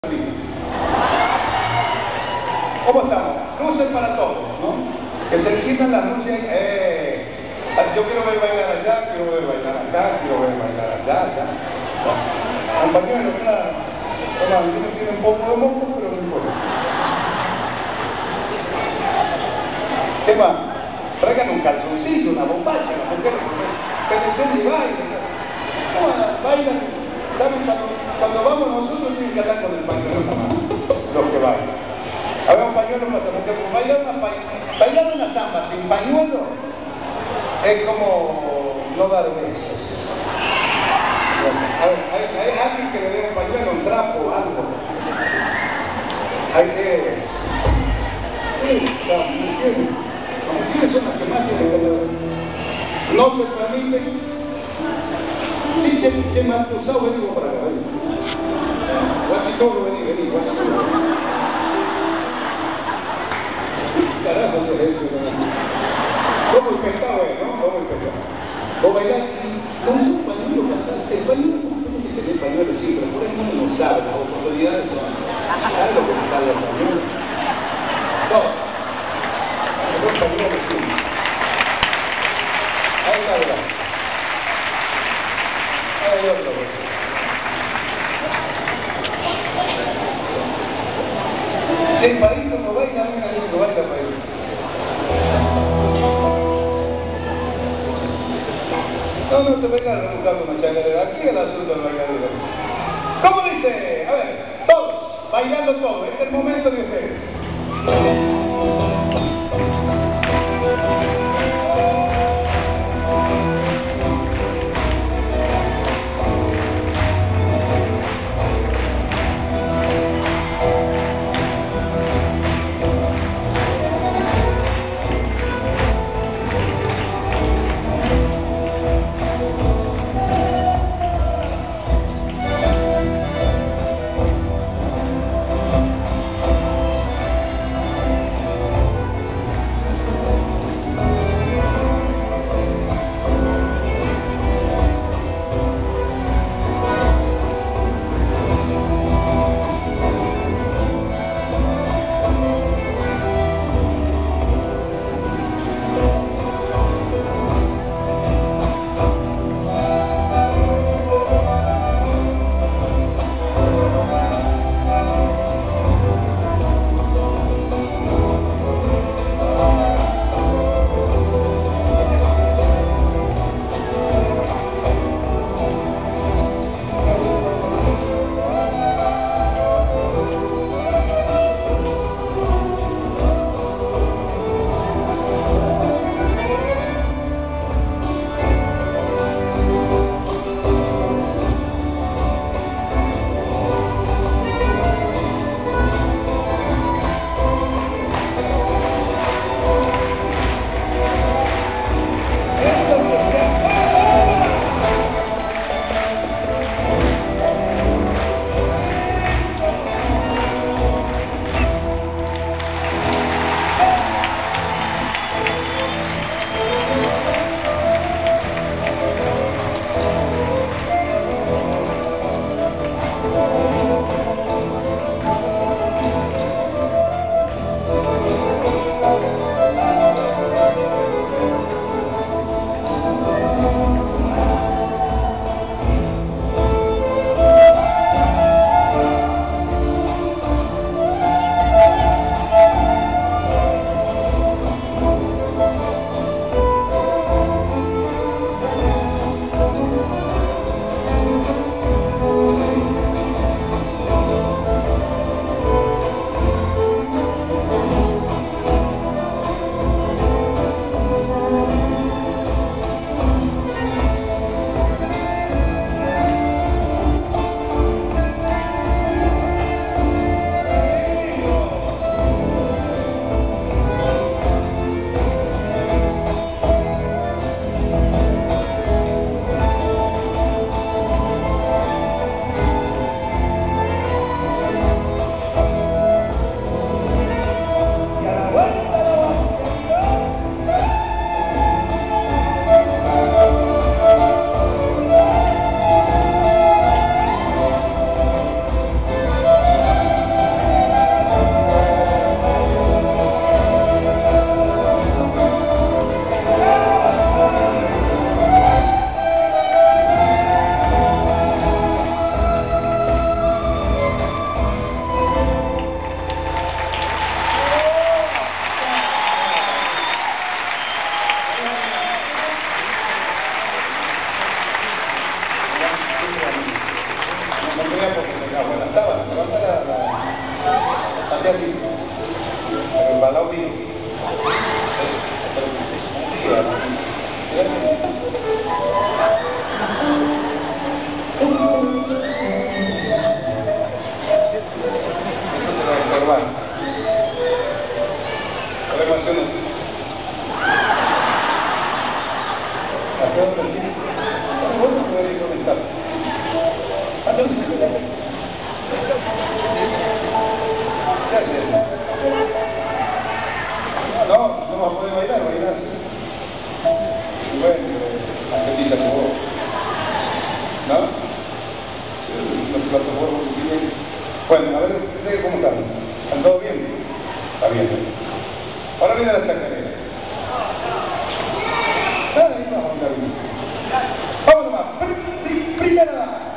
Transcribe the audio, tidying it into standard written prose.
¿Cómo estamos? Luces para todos, ¿no? Que se quitan las luces. Yo quiero ver bailar allá, quiero ver bailar acá, quiero ver bailar allá. Compañeros, uno tiene un poco de moco, pero no importa. ¿Qué más? Traigan un calzoncillo, una bombacha, las mujeres que y bailan. Bailan, ¿saben? Cuando vamos nosotros tienen que andar con el pañuelo en la mano, los que bailan. A ver, un pañuelo para la mujer, bailar una samba sin pañuelo es como no dar besos. Hay alguien que le dé un pañuelo, un trapo, algo. Hay que... Sí, las mujeres son las que más tienen que ver. No se permite. Sí, ¿qué más usado? Venimos para acá, vení. Guachitoro, vení, guachitoro. Carajo, ¿qué es eso? Como el pescado, ¿no? Como el pescado. Vos bailás y con un pañuelo pasaste. El pañuelo, ¿cómo que tenés pañuelo? Sí, pero por ahí uno no sabe, las oportunidades son. ¿Sabes lo que me sale el pañuelo? Dos. Dos pañuelos, sí. Ahí está, ¿verdad? Hay otro. El país como baila, no baila país. No te vengas a buscar una changadera. Aquí el asunto del bailadero. ¿Cómo dice? A ver, todos, bailando todos. Este es el momento de ustedes. así. Pero el balao mío. No va a poder bailar. Bueno, Angelita jugó. ¿No? Los plataformas que tienen. Bueno, a ver, ¿ustedes cómo están? ¿Están todos bien? Está bien, ¿eh? Ahora viene la chacarera. Nada, ahí vamos a andar bien. Vamos nomás. Primera.